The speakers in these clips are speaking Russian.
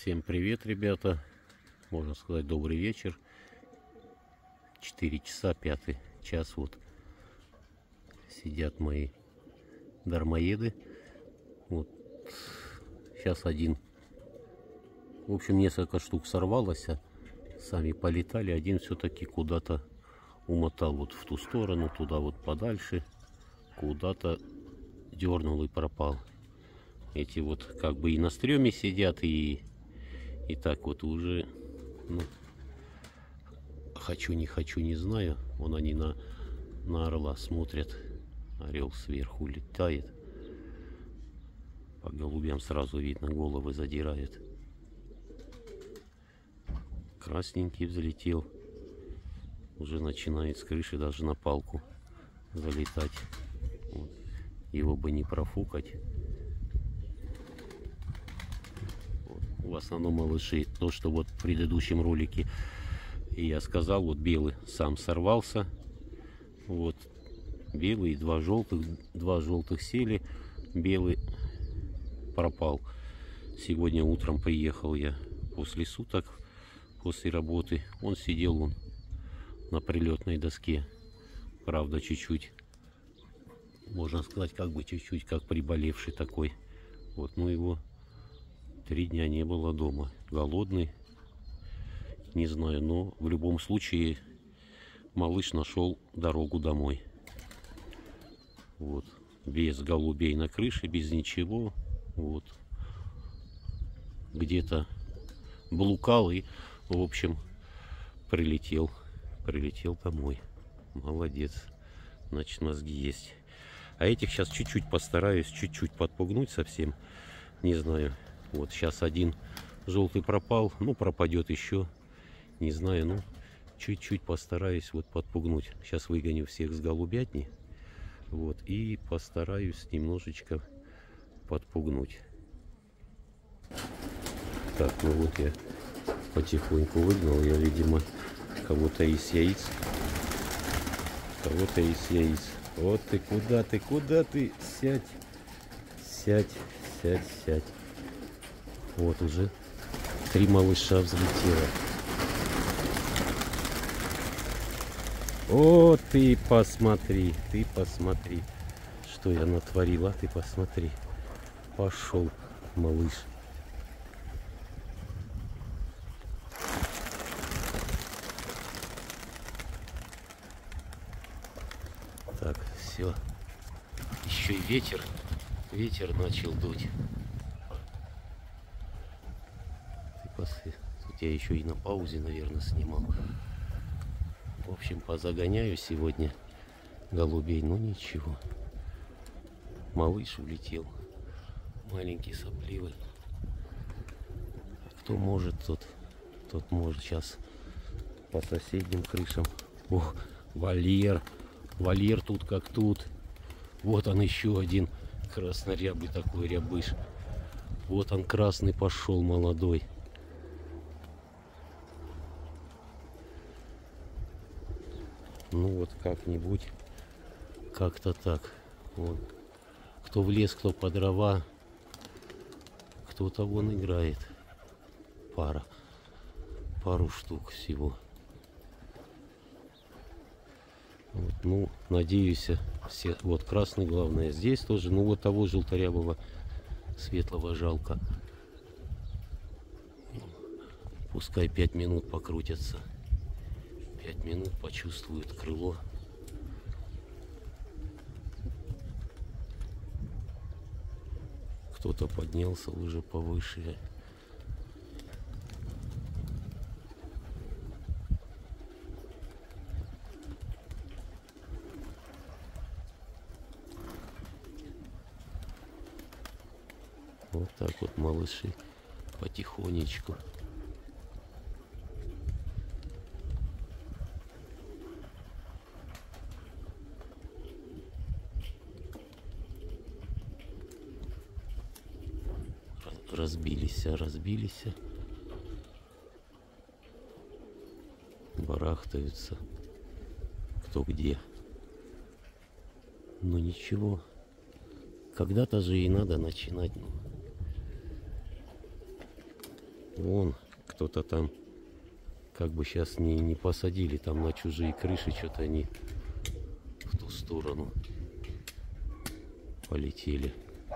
Всем привет, ребята. Можно сказать, добрый вечер. 4 часа, 5 час. Вот сидят мои дармоеды. Вот сейчас один. В общем, несколько штук сорвалось, а сами полетали. Один все-таки куда-то умотал вот в ту сторону, туда вот подальше. Куда-то дернул и пропал. Эти вот как бы и на стреме сидят, и так вот уже, ну, хочу, не знаю. Вон они на орла смотрят. Орел сверху летает. По голубям сразу видно, головы задирает. Красненький взлетел. Уже начинает с крыши даже на палку залетать. Вот. Его бы не профукать. Вот. В основном малыши. То, что вот в предыдущем ролике я сказал, вот белый сам сорвался. Вот белый и два желтых сели. Белый пропал. Сегодня утром приехал я после суток, после работы. Он сидел на прилетной доске. Правда, чуть-чуть, можно сказать, как бы чуть-чуть как приболевший такой. Вот, ну его 3 дня не было дома. Голодный. Не знаю, но в любом случае малыш нашел дорогу домой. Вот. Без голубей на крыше, без ничего. Вот. Где-то блукал и, в общем, прилетел домой. Молодец. Значит, мозги есть. А этих сейчас чуть-чуть постараюсь, чуть-чуть подпугнуть совсем. Не знаю. Вот сейчас один желтый пропал. Ну, пропадет еще. Не знаю, ну, чуть-чуть постараюсь вот подпугнуть. Сейчас выгоню всех с голубятни. Вот. И постараюсь немножечко подпугнуть. Так, ну вот я потихоньку выгнал. Я, видимо, кого-то из яиц. Вот ты, куда ты? Сядь. Вот уже 3 малыша взлетело. О, ты посмотри, что я натворила, ты посмотри. Пошел малыш. Так, все. Еще и ветер начал дуть. Тут я еще и на паузе, наверное, снимал. В общем, позагоняю сегодня голубей, но ничего. Малыш улетел. Маленький, сопливый. Кто может, тот может. Сейчас по соседним крышам. Ох, вольер. Вольер тут как тут. Вот он еще один краснорябый такой рябыш. Вот он красный пошел, молодой. Ну вот как-нибудь, как-то так. Вон. Кто в лес, кто по дрова, кто-то вон играет. Пару штук всего. Вот, ну, надеюсь, все. Вот красный, главное, здесь тоже. Ну вот того желторябого светлого жалко. Пускай 5 минут покрутятся. 5 минут почувствуют крыло. Кто-то поднялся уже повыше. Вот так вот малыши потихонечку. Разбились. Барахтаются. Кто где. Но ничего. Когда-то же и надо начинать. Ну. Вон кто-то там, как бы сейчас не посадили там на чужие крыши, что-то они в ту сторону полетели.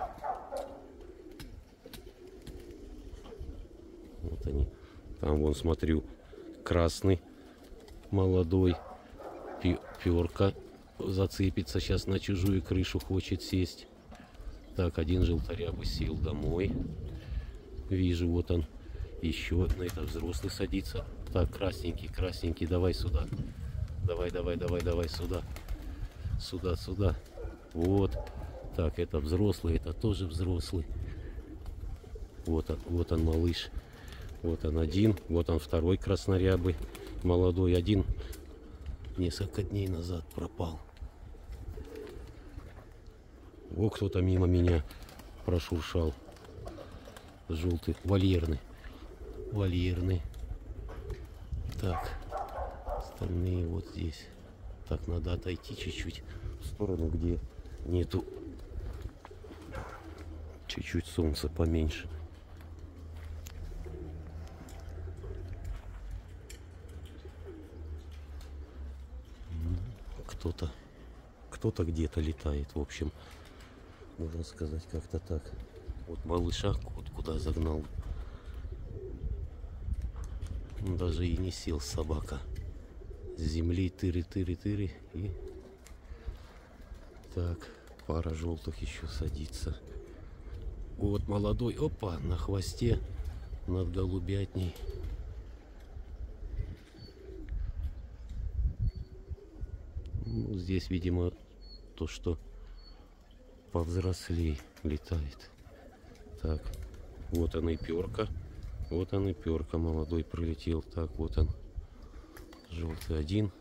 Вот они. Там вон, смотрю, красный молодой. Перка зацепится сейчас на чужую крышу, хочет сесть. Так, один желторябый сел домой. Вижу, вот он. Еще на это взрослый садится. Так, красненький, красненький, давай сюда. Давай, давай, давай, давай сюда. Сюда, сюда. Вот. Так, это взрослый, это тоже взрослый. Вот он малыш. Вот он один, вот он второй краснорябый. Молодой один. Несколько дней назад пропал. О, кто-то мимо меня прошуршал. Желтый, вольерный. Вольерный. Так, остальные вот здесь. Так, надо отойти чуть-чуть в сторону, где нету. Чуть-чуть солнца поменьше. Кто-то где-то летает, в общем, можно сказать как-то так. Вот малыша вот куда загнал. Он даже и не сел, собака. С земли тыры-тыры-тыры. И так, пара желтых еще садится. Вот молодой, опа, на хвосте над голубятней. Ну, здесь, видимо, то, что повзрослей летает. Так, вот он и перка. Вот он и перка, молодой пролетел. Так, вот он, желтый один.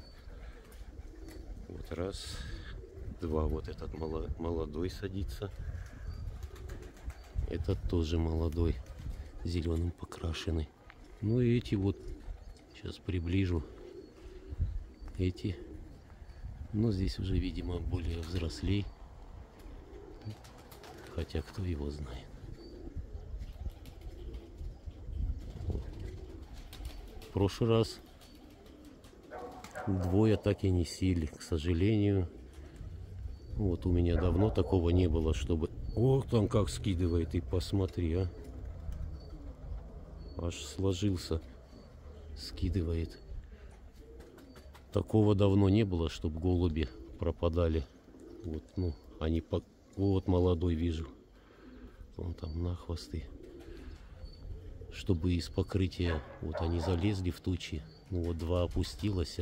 Вот раз, два. Вот этот молодой садится. Этот тоже молодой, зеленым покрашенный. Ну и эти вот, сейчас приближу. Эти, но здесь уже, видимо, более взрослей. Хотя кто его знает. В прошлый раз двое так и не сели, к сожалению. Вот у меня давно такого не было, чтобы... Ох, там как скидывает, и посмотри, а. Аж сложился, скидывает. Такого давно не было, чтобы голуби пропадали. Вот, ну, они по... Вот молодой вижу. Он там на хвосты. Чтобы из покрытия, вот они залезли в тучи. Ну вот два опустилось,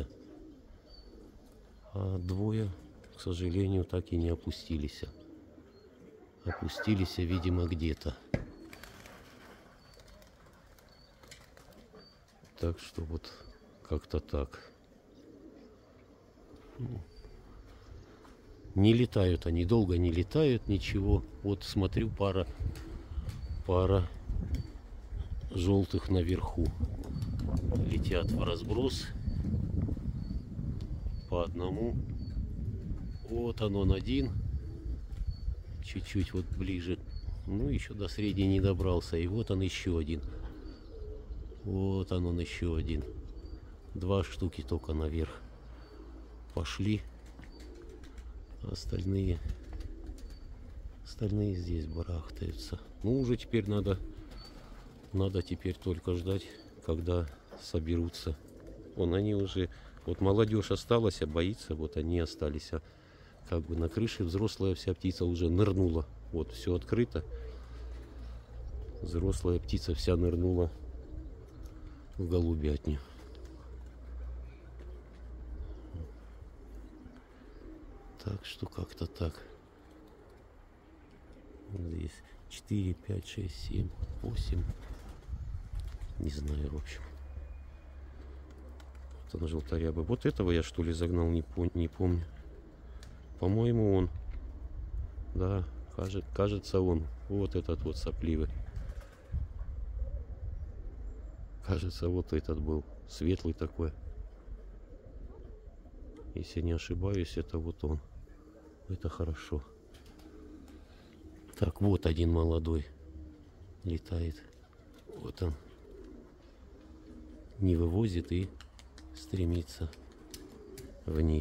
а двое, к сожалению, так и не опустились. Опустились, видимо, где-то. Так что вот как-то так. Не летают они, долго не летают, ничего. Вот смотрю, пара желтых наверху летят в разброс по одному. Вот он один, чуть-чуть вот ближе. Ну, еще до средней не добрался. И вот он еще один. Вот он еще один. Два штуки только наверх пошли. Остальные здесь барахтаются. Ну, уже теперь надо теперь только ждать, когда соберутся. Вон они уже, вот молодежь осталась, боится, вот они остались. А как бы на крыше взрослая вся птица уже нырнула. Вот все открыто. Взрослая птица вся нырнула в голубятню. Так что как-то так. Здесь 4, 5, 6, 7, 8. Не знаю, в общем. Вот он, желторябый. Вот этого я, что ли, загнал, не помню. По-моему, он. Да, кажется, он. Вот этот вот сопливый. Кажется, вот этот был. Светлый такой. Если не ошибаюсь, это вот он. Это хорошо. Так, вот один молодой летает. Вот он. не вывозит и стремится вниз.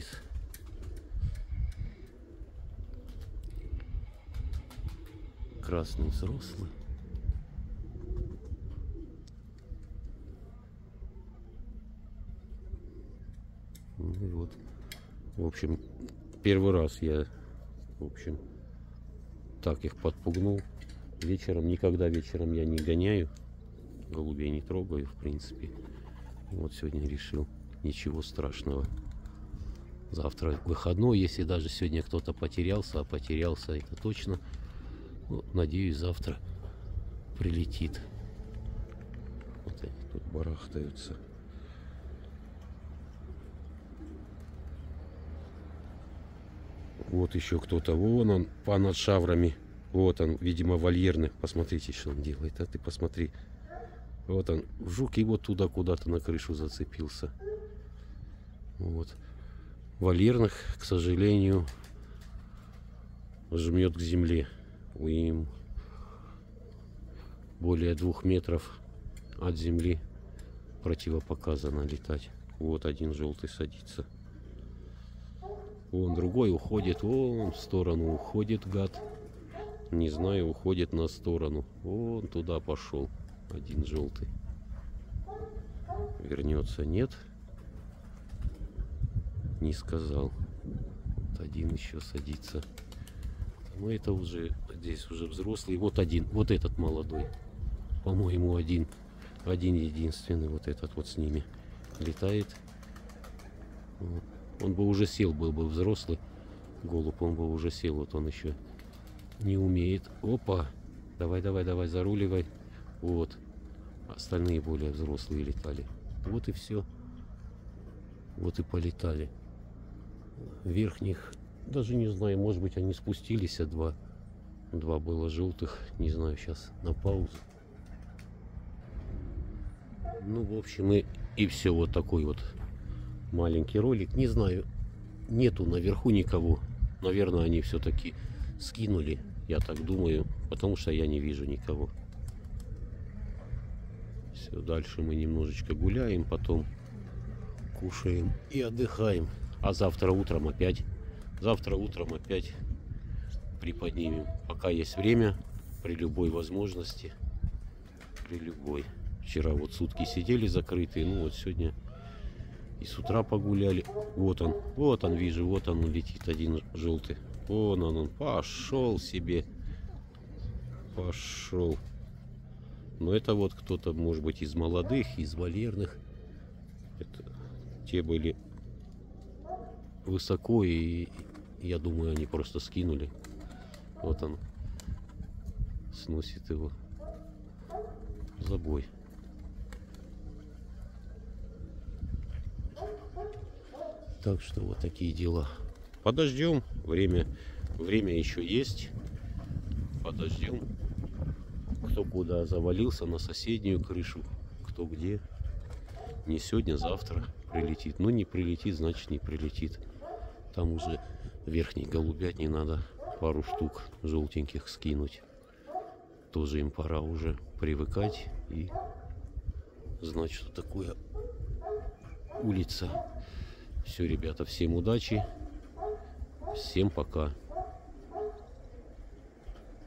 Красный взрослый. Ну и вот. В общем, первый раз я, в общем, так их подпугнул. Вечером, никогда вечером я не гоняю. Голубей не трогаю, в принципе. Вот сегодня решил, ничего страшного. Завтра выходной, если даже сегодня кто-то потерялся, а потерялся это точно. Ну, надеюсь, завтра прилетит. Вот они тут барахтаются. Вот еще кто-то. Вон он, над шаврами. Вот он, видимо, вольерный. Посмотрите, что он делает. А ты посмотри. Вот он, жук, и вот туда куда-то на крышу зацепился. Вот. Вольерных, к сожалению, жмет к земле. Им более 2 метров от земли противопоказано летать. Вот один желтый садится. Вон другой уходит, вон в сторону уходит, гад. Не знаю, уходит на сторону. Вон туда пошел. Один желтый. Вернется, нет. Не сказал. Вот один еще садится. Ну это уже, здесь уже взрослый. Вот один, вот этот молодой. По-моему, один единственный. Вот этот вот с ними летает. Вот. Он бы уже сел, был бы взрослый голубь, он бы уже сел. Вот он еще не умеет. Опа! Давай, давай, давай, заруливай. Вот. Остальные более взрослые летали. Вот и все. Вот и полетали. Верхних, даже не знаю, может быть они спустились, а два было желтых. Не знаю, сейчас на паузу. Ну, в общем, и все. Вот такой вот маленький ролик. Не знаю, нету наверху никого. Наверное, они все-таки скинули, я так думаю, потому что я не вижу никого. Все, дальше мы немножечко гуляем, потом кушаем и отдыхаем. А завтра утром опять приподнимем. Пока есть время, при любой возможности, при любой. Вчера вот сутки сидели закрытые, ну вот сегодня и с утра погуляли. Вот он, вижу, вот он летит, один желтый. Вон он, пошел себе. Пошел. Но это вот кто-то, может быть, из молодых, из вольерных. Это, те были высоко, и я думаю, они просто скинули. Вот он сносит его. Забой. Так что вот такие дела. Подождем. Время еще есть. Подождем. Кто куда завалился, на соседнюю крышу. Кто где. Не сегодня, завтра прилетит. Ну, не прилетит, значит не прилетит. Там уже верхней голубятни надо пару штук желтеньких скинуть. Тоже им пора уже привыкать и знать, что такое улица. Все, ребята, всем удачи. Всем пока.